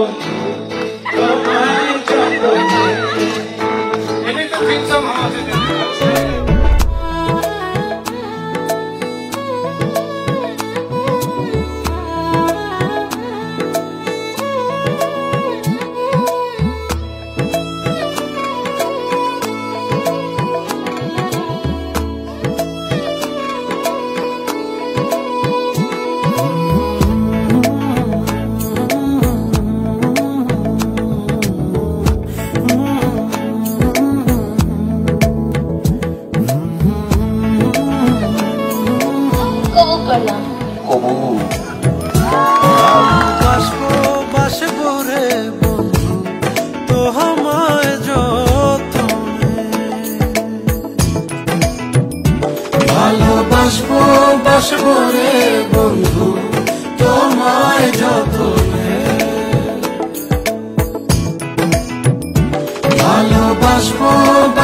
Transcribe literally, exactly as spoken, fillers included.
বন্ধু তোমায় যতনে। এটাই তো থিম সং আমাদের। বাসবো বাসবো রে বন্ধু তোমায় যতনে, ভালোবাসবো বাসবো রে বন্ধু তোমায় যতনে, ভালোবাসবো